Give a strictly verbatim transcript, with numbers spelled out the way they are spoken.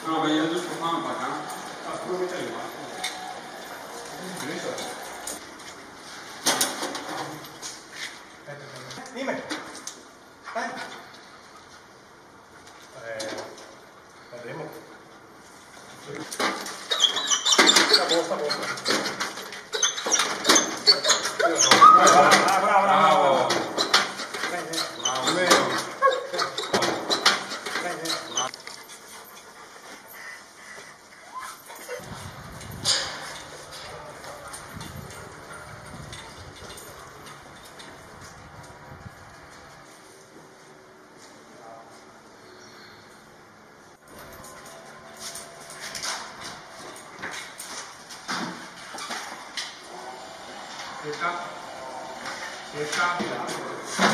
No, ma io giusto qua non paga. Ah, quello che c'è lì, ma. Dime. Dai. Eh, vedremo. Sta buono, sta buono. Bravo, bravo, bravo. Bene. Bravo, vero. Bene. Circa, circa,